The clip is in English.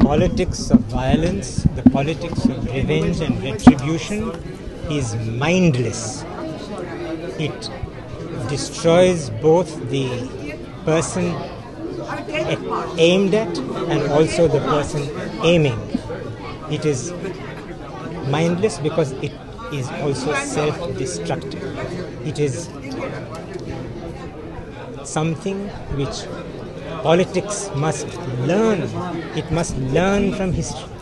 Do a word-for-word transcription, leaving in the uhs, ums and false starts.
politics of violence, the politics of revenge and retribution is mindless. It destroys both the person aimed at and also the person aiming. It is mindless because it is also self-destructive. It is something which politics must learn. It must learn from history.